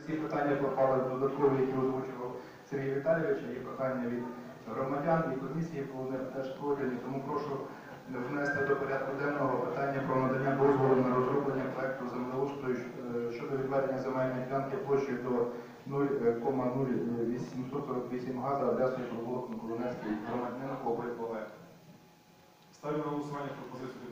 Ці питання попали додаткові, які озвучував Сергій Віталійович, є питання від громадян і комісії, вони теж продані, тому прошу внести до порядку денного питання про надання дозволу на розроблення проєкту землеустрою щодо відведення земельної ділянки площею до 0,0848 га за адресою провулок Миколинецький, громадянина Коваль ОВ. Ставлю на голосування пропозицію